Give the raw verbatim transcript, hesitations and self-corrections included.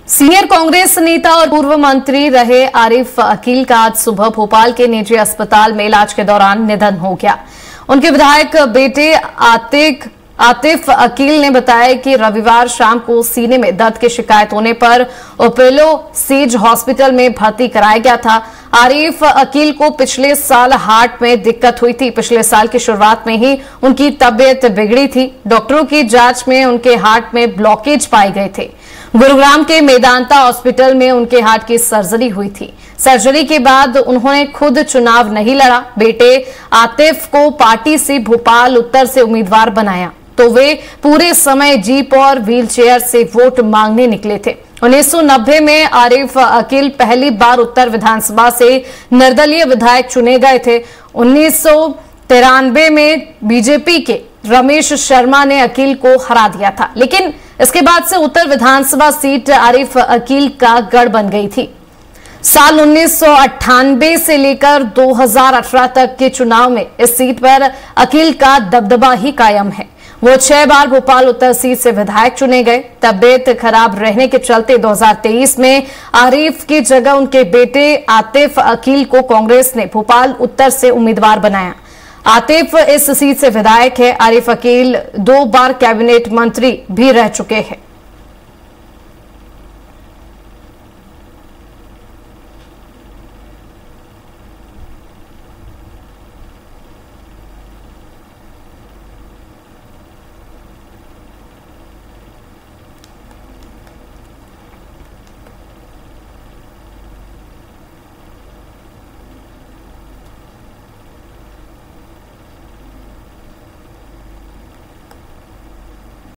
Senior Congress नेता और पूर्व मंत्री रहे आरिफ अकील का आज सुबह भोपाल के निजी अस्पताल में इलाज के दौरान निधन हो गया। उनके विधायक बेटे आतिक आतिफ अकील ने बताया कि रविवार शाम को सीने में दर्द की शिकायत होने पर ओपेलो सीज हॉस्पिटल में भर्ती कराया गया था। आरिफ अकील को पिछले साल हार्ट में दिक्कत हुई थी। पिछले साल की शुरुआत में ही उनकी तबीयत बिगड़ी थी। डॉक्टरों की जांच में उनके हार्ट में ब्लॉकेज पाए गए थे। गुरुग्राम के मेदांता हॉस्पिटल में उनके हार्ट की सर्जरी हुई थी। सर्जरी के बाद उन्होंने खुद चुनाव नहीं लड़ा। बेटे आतिफ को पार्टी से भोपाल उत्तर से उम्मीदवार बनाया तो वे पूरे समय जीप और व्हीलचेयर से वोट मांगने निकले थे। उन्नीस सौ नब्बे में आरिफ अकील पहली बार उत्तर विधानसभा से निर्दलीय विधायक चुने गए थे। उन्नीस सौ तिरानवे में बीजेपी के रमेश शर्मा ने अकील को हरा दिया था, लेकिन इसके बाद से उत्तर विधानसभा सीट आरिफ अकील का गढ़ बन गई थी। साल उन्नीस सौ अट्ठानबे से लेकर दो हज़ार अठारह तक के चुनाव में इस सीट पर अकील का दबदबा ही कायम है। वो छह बार भोपाल उत्तर सीट से विधायक चुने गए। तबीयत खराब रहने के चलते दो हज़ार तेईस में आरिफ की जगह उनके बेटे आतिफ अकील को कांग्रेस ने भोपाल उत्तर से उम्मीदवार बनाया। आतिफ इस सीट से विधायक है। आरिफ अकील दो बार कैबिनेट मंत्री भी रह चुके हैं।